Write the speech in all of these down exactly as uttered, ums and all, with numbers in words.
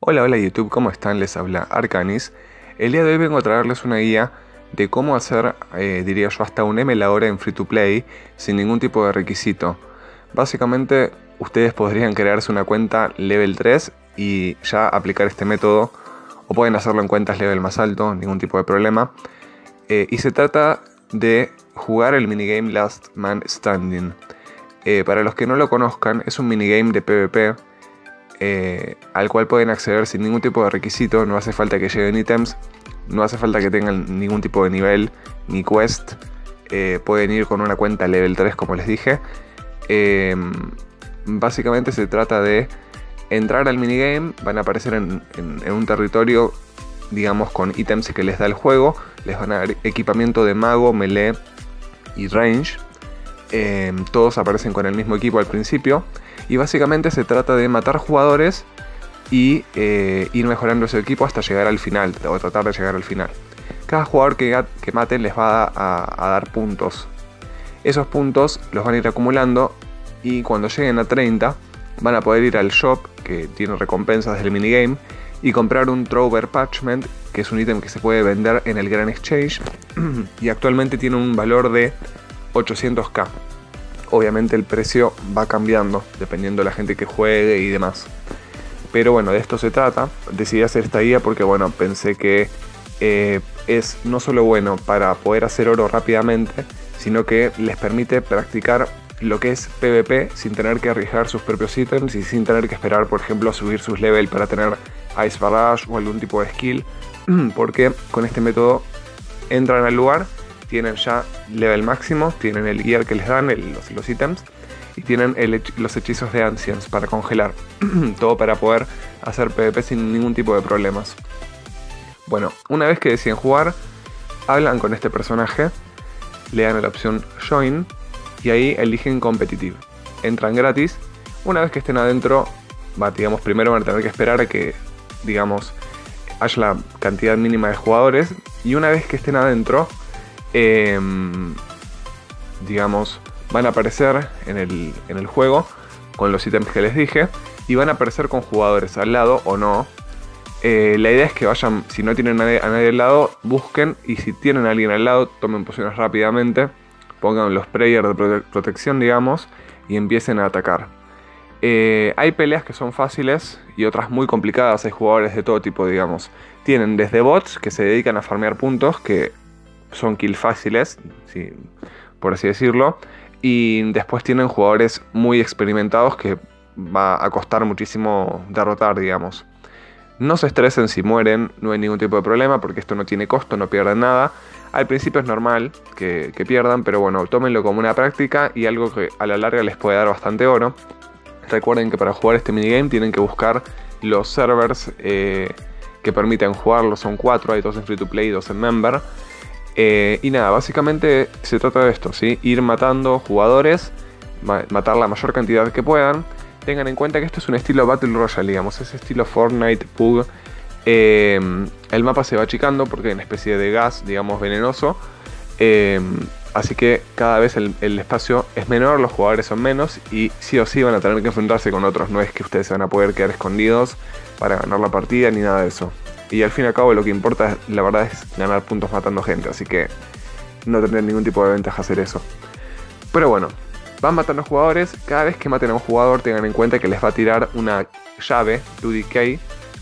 Hola, hola YouTube, ¿cómo están? Les habla Arcanis. El día de hoy vengo a traerles una guía de cómo hacer, eh, diría yo, hasta un M la hora en Free to Play sin ningún tipo de requisito. Básicamente, ustedes podrían crearse una cuenta level tres y ya aplicar este método, o pueden hacerlo en cuentas level más alto, ningún tipo de problema. Eh, y se trata de jugar el minigame Last Man Standing. Eh, para los que no lo conozcan, es un minigame de PvP. Eh, al cual pueden acceder sin ningún tipo de requisito. No hace falta que lleven ítems, no hace falta que tengan ningún tipo de nivel ni quest. Eh, pueden ir con una cuenta level tres, como les dije. Eh, básicamente se trata de entrar al minigame. Van a aparecer en, en, en un territorio, digamos, con ítems que les da el juego. Les van a dar equipamiento de mago, melee y range. Eh, todos aparecen con el mismo equipo al principio. Y básicamente se trata de matar jugadores y eh, ir mejorando su equipo hasta llegar al final, o tratar de llegar al final. Cada jugador que, que maten les va a, a dar puntos. Esos puntos los van a ir acumulando y cuando lleguen a treinta van a poder ir al shop, que tiene recompensas del minigame, y comprar un Trover Parchment, que es un ítem que se puede vender en el Grand Exchange y actualmente tiene un valor de ochocientos k. Obviamente el precio va cambiando dependiendo de la gente que juegue y demás. Pero bueno, de esto se trata. Decidí hacer esta guía porque bueno, pensé que eh, es no solo bueno para poder hacer oro rápidamente, sino que les permite practicar lo que es PvP sin tener que arriesgar sus propios ítems y sin tener que esperar, por ejemplo, a subir sus level para tener Ice Barrage o algún tipo de skill. Porque con este método entran al lugar, tienen ya level máximo, tienen el gear que les dan, el, los, los ítems, y tienen el, los hechizos de Ancients para congelar. Todo para poder hacer PvP sin ningún tipo de problemas. Bueno, una vez que deciden jugar, hablan con este personaje, le dan la opción Join, y ahí eligen Competitive. Entran gratis. Una vez que estén adentro, va, digamos, primero van a tener que esperar a que, digamos, haya la cantidad mínima de jugadores, y una vez que estén adentro, Eh, digamos, van a aparecer en el, en el juego con los ítems que les dije y van a aparecer con jugadores al lado o no. Eh, la idea es que vayan, si no tienen a nadie, a nadie al lado, busquen, y si tienen a alguien al lado, tomen pociones rápidamente, pongan los prayers de prote protección, digamos, y empiecen a atacar. Eh, hay peleas que son fáciles y otras muy complicadas. Hay jugadores de todo tipo, digamos. Tienen desde bots que se dedican a farmear puntos, que son kills fáciles, sí, por así decirlo, y después tienen jugadores muy experimentados que va a costar muchísimo derrotar, digamos. No se estresen si mueren, no hay ningún tipo de problema porque esto no tiene costo, no pierden nada. Al principio es normal que, que pierdan, pero bueno, tómenlo como una práctica y algo que a la larga les puede dar bastante oro. Recuerden que para jugar este minigame tienen que buscar los servers eh, que permiten jugarlo, son cuatro, hay dos en Free to Play y dos en Member. Eh, y nada, básicamente se trata de esto, ¿sí? Ir matando jugadores, ma matar la mayor cantidad que puedan. Tengan en cuenta que esto es un estilo Battle Royale, digamos, es estilo Fortnite, P U B G. Eh, el mapa se va achicando porque hay una especie de gas, digamos, venenoso. Eh, así que cada vez el, el espacio es menor, los jugadores son menos y sí o sí van a tener que enfrentarse con otros. No es que ustedes se van a poder quedar escondidos para ganar la partida ni nada de eso. Y al fin y al cabo lo que importa, la verdad, es ganar puntos matando gente. Así que no tendrán ningún tipo de ventaja hacer eso. Pero bueno, van matando jugadores. Cada vez que maten a un jugador tengan en cuenta que les va a tirar una llave two D K,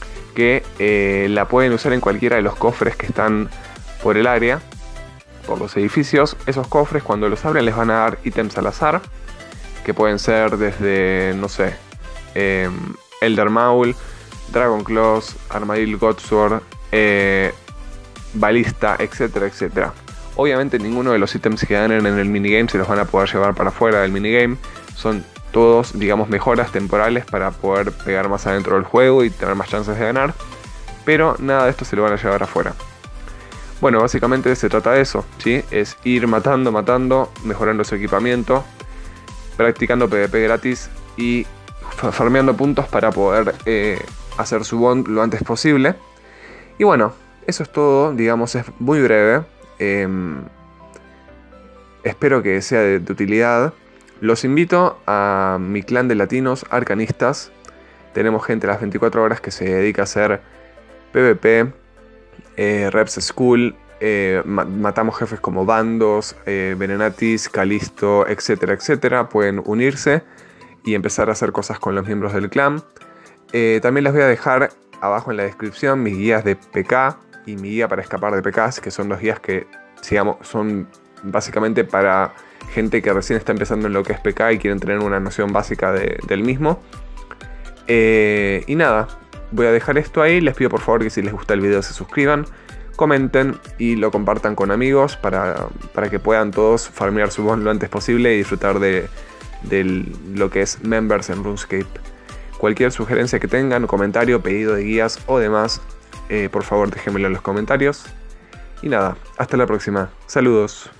que eh, la pueden usar en cualquiera de los cofres que están por el área, por los edificios. Esos cofres, cuando los abren, les van a dar ítems al azar, que pueden ser desde, no sé, eh, Elder Maul, Dragon Claws, Armadillo Godsword, eh, Balista, etcétera, etcétera. Obviamente ninguno de los ítems que ganen en el minigame se los van a poder llevar para afuera del minigame. Son todos, digamos, mejoras temporales para poder pegar más adentro del juego y tener más chances de ganar. Pero nada de esto se lo van a llevar afuera. Bueno, básicamente se trata de eso, ¿sí? Es ir matando, matando, mejorando su equipamiento, practicando PvP gratis y farmeando puntos para poder eh, hacer su bond lo antes posible. Y bueno, eso es todo, digamos, es muy breve. Eh, espero que sea de, de utilidad. Los invito a mi clan de latinos arcanistas, Tenemos gente a las veinticuatro horas que se dedica a hacer PvP, eh, Reps School, eh, ma matamos jefes como Bandos, eh, Venenatis, Calisto, etcétera, etcétera. Pueden unirse y empezar a hacer cosas con los miembros del clan. Eh, también les voy a dejar abajo en la descripción mis guías de P K y mi guía para escapar de P Ks, que son dos guías que, digamos, son básicamente para gente que recién está empezando en lo que es P K y quieren tener una noción básica de, del mismo. Eh, y nada, voy a dejar esto ahí. Les pido por favor que si les gusta el video se suscriban, comenten y lo compartan con amigos para, para que puedan todos farmear su bond lo antes posible y disfrutar de, de lo que es Members en RuneScape. Cualquier sugerencia que tengan, comentario, pedido de guías o demás, eh, por favor déjenmelo en los comentarios. Y nada, hasta la próxima. Saludos.